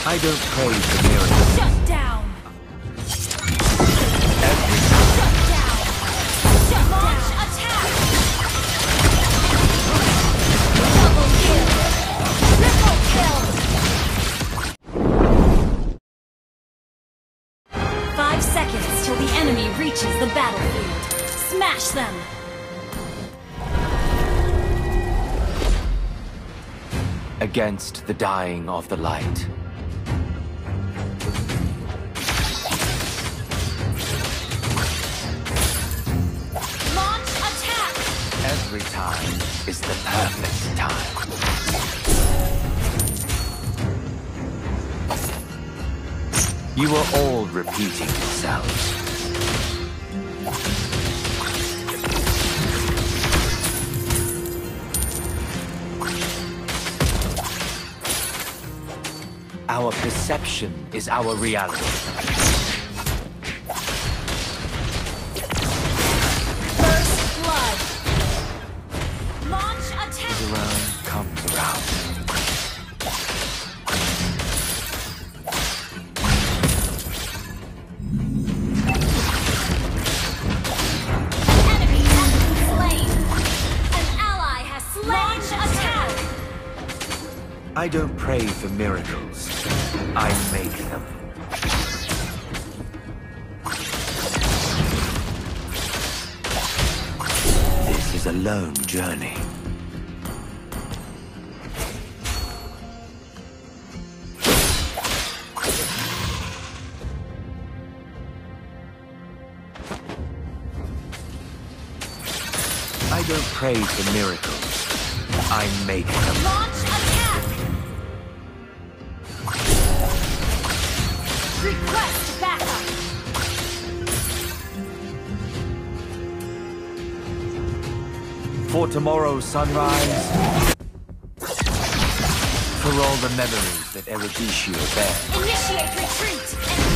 I don't pray for miracles. Shut down! Every Shut down! Shut Launch attack! Double kill! Triple kill! 5 seconds till the enemy reaches the battlefield. Smash them! against the dying of the light. Launch attack! Every time is the perfect time. You are all repeating yourselves. Our perception is our reality. First blood! Launch attack! Goes around, comes around. An enemy has been slain! An ally has slain! Launch attack! I don't pray for miracles. I make them. This is a lone journey. I don't pray for miracles. I make them. Launch attack! Request backup! For tomorrow's sunrise, for all the memories that Eruditio bears. Initiate retreat!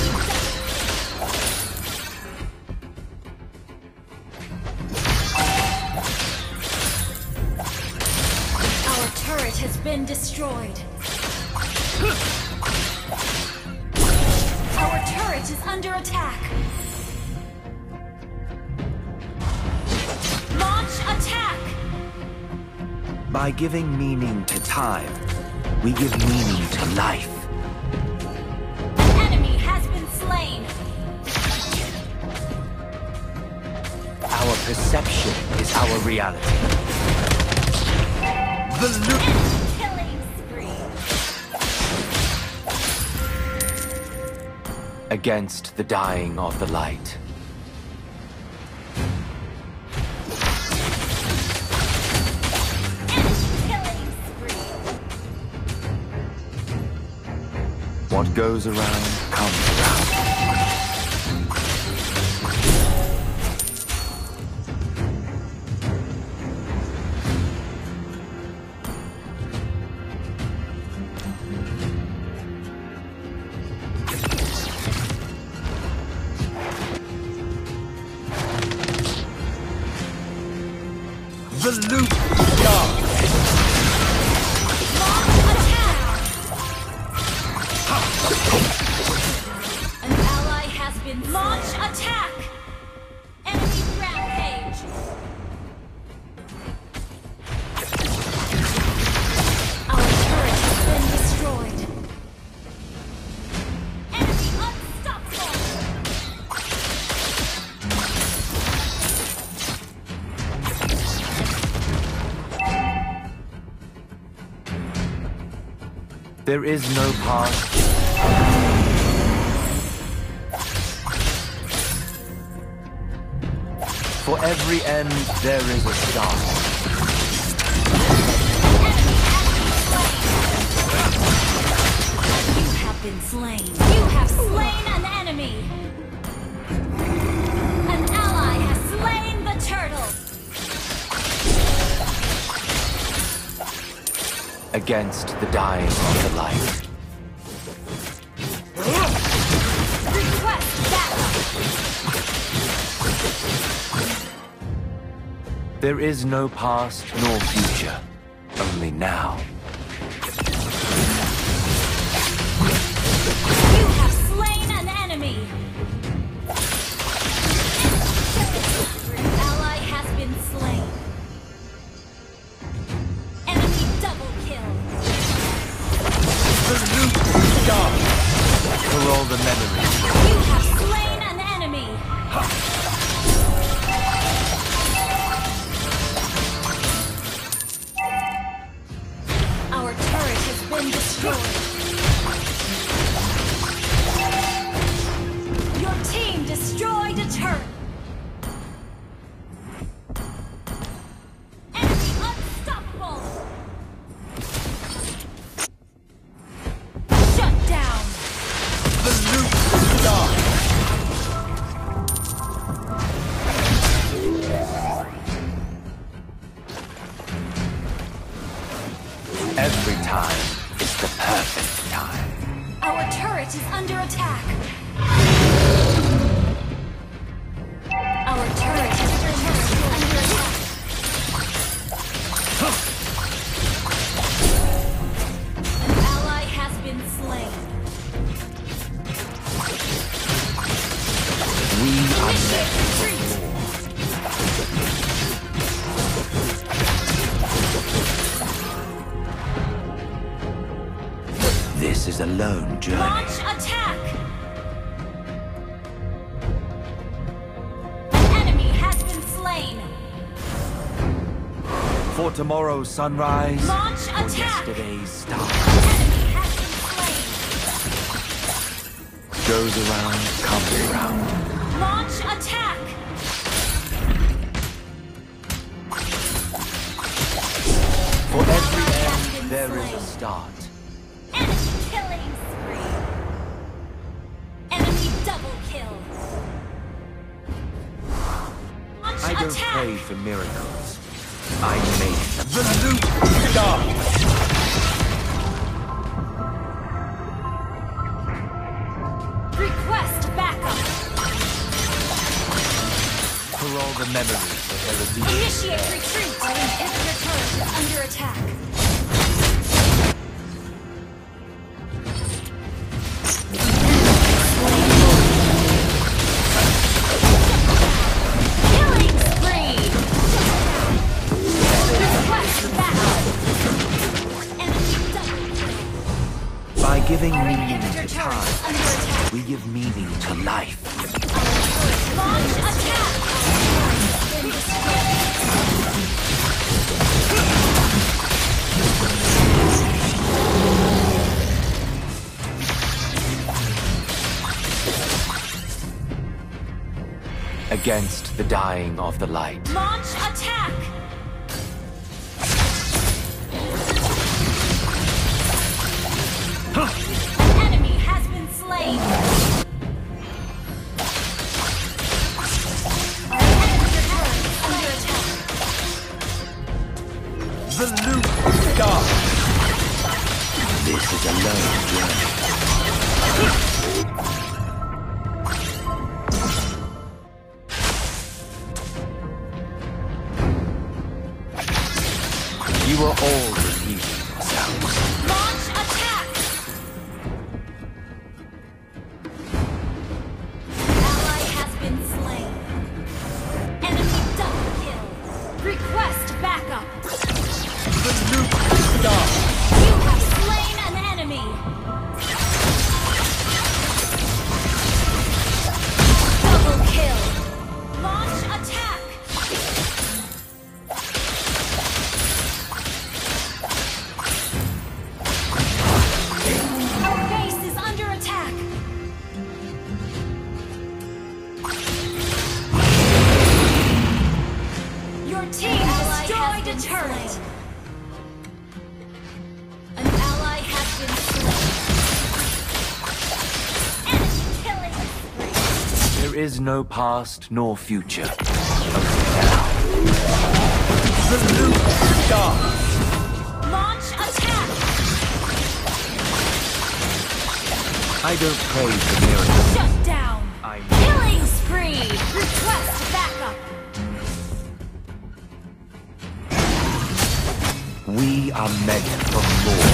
Our turret has been destroyed. Our turret is under attack. Launch attack! By giving meaning to time, we give meaning to life. An enemy has been slain. Our perception is our reality. The loop. Killing spree. Against the dying of the light. Killing spree. What goes around comes around. The loop starts. Launch attack! An ally has been launch attack! Enemy rampage! Our turret has been destroyed. Enemy unstoppable! There is no past. For every end, there is a start. You have been slain. You have slain an enemy. An ally has slain the turtle. Against the dying of the light. Request backup. There is no past nor future, only now. been destroyed. Your team destroyed a turret. Enemy unstoppable. Shut down. The loop starts. Every time is the perfect time. Our turret is under attack. Our turret is under attack. An ally has been slain. We are Initiate meant for retreat. war. This is a lone journey. Launch attack. An enemy has been slain. For tomorrow's sunrise, Launch for attack. yesterday's star. Enemy has been slain. Goes around, comes around. Launch attack. For every Ally has end, been there is slain. a start. Enemy killing spree. Enemy double kill. Launch I don't attack. pray for miracles. I make them. The loop starts. Request backup. For all the memories that there have been. Initiate retreat. Our inhibitor turret is under attack. Killing spree. Request backup. Enemy double kill. By giving Our meaning inhibitor to turret is time, under attack. we give meaning to life. Launch attack. Been destroyed. Against the dying of the light. Launch attack. An enemy has been slain. Our inhibitor turret is under attack. The loop starts. This is a lone journey. You are all repeating yourselves. Launch attack. Ally has been slain. Enemy double kill. Request backup. The loop starts. You have slain an enemy. Double kill. Launch attack. Our base is under attack. Your team destroyed a turret. An ally has been slain. Enemy killing spree. There is no past nor future. Only now. The loop starts. Launch attack. I don't pray for miracles. Shut down. I Killing spree. Request backup. We are meant for more.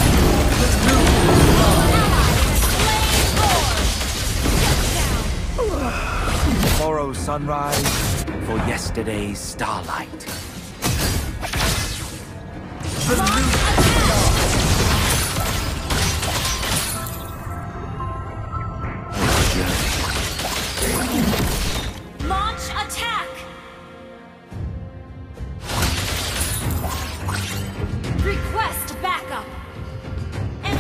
Tomorrow's sunrise for yesterday's starlight. The loop Launch attack! Request backup! An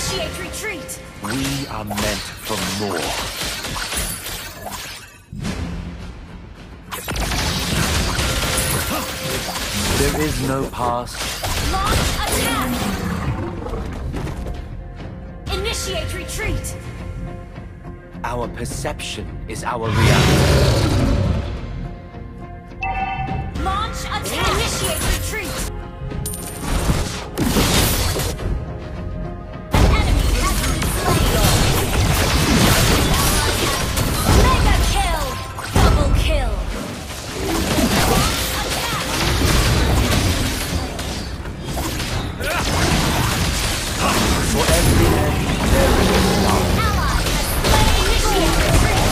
Initiate retreat. We are meant for more. There is no past. Launch attack. Initiate retreat. Our perception is our reality. Launch attack. Initiate retreat. An enemy has been slain. Mega kill. Double kill. Launch attack. For every end, there is a start. Ally has slain. Initiate retreat.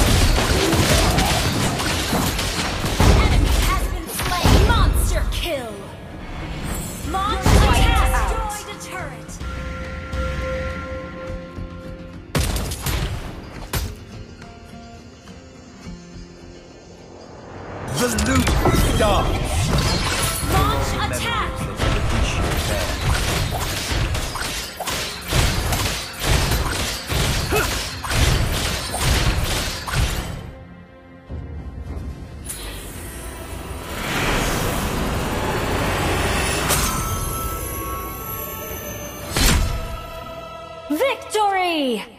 Enemy has been slain. Monster kill. Launch attack. Destroyed a turret. The loop starts. Launch attack. Victory!